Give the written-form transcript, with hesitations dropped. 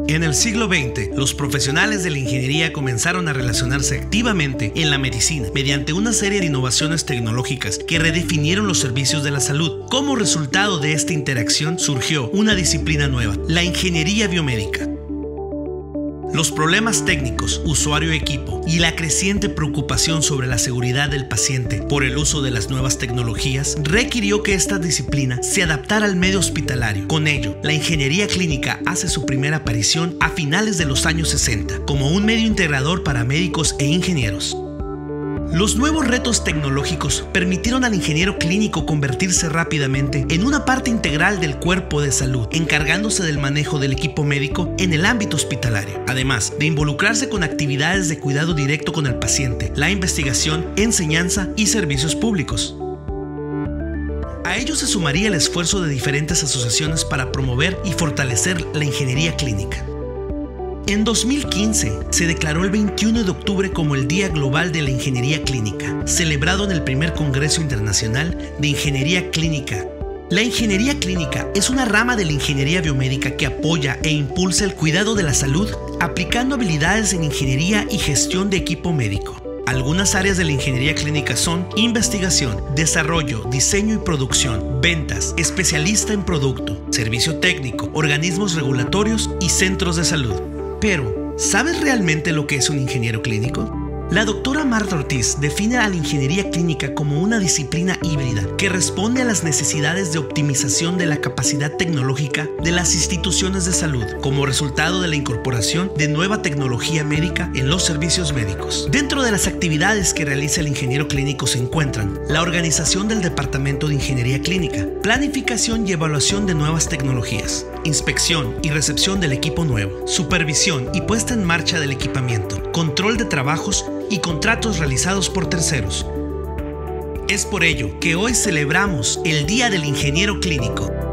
En el siglo XX, los profesionales de la ingeniería comenzaron a relacionarse activamente en la medicina mediante una serie de innovaciones tecnológicas que redefinieron los servicios de la salud. Como resultado de esta interacción surgió una disciplina nueva, la ingeniería biomédica. Los problemas técnicos, usuario-equipo y la creciente preocupación sobre la seguridad del paciente por el uso de las nuevas tecnologías requirió que esta disciplina se adaptara al medio hospitalario. Con ello, la ingeniería clínica hace su primera aparición a finales de los años 60 como un medio integrador para médicos e ingenieros. Los nuevos retos tecnológicos permitieron al ingeniero clínico convertirse rápidamente en una parte integral del cuerpo de salud, encargándose del manejo del equipo médico en el ámbito hospitalario, además de involucrarse con actividades de cuidado directo con el paciente, la investigación, enseñanza y servicios públicos. A ello se sumaría el esfuerzo de diferentes asociaciones para promover y fortalecer la ingeniería clínica. En 2015 se declaró el 21 de octubre como el Día Global de la Ingeniería Clínica, celebrado en el primer Congreso Internacional de Ingeniería Clínica. La ingeniería clínica es una rama de la ingeniería biomédica que apoya e impulsa el cuidado de la salud, aplicando habilidades en ingeniería y gestión de equipo médico. Algunas áreas de la ingeniería clínica son investigación, desarrollo, diseño y producción, ventas, especialista en producto, servicio técnico, organismos regulatorios y centros de salud. Pero, ¿sabes realmente lo que es un ingeniero clínico? La doctora Marta Ortiz define a la ingeniería clínica como una disciplina híbrida que responde a las necesidades de optimización de la capacidad tecnológica de las instituciones de salud como resultado de la incorporación de nueva tecnología médica en los servicios médicos. Dentro de las actividades que realiza el ingeniero clínico se encuentran la organización del Departamento de Ingeniería Clínica, planificación y evaluación de nuevas tecnologías, inspección y recepción del equipo nuevo, supervisión y puesta en marcha del equipamiento, control de trabajos y contratos realizados por terceros. Es por ello que hoy celebramos el Día del Ingeniero Clínico.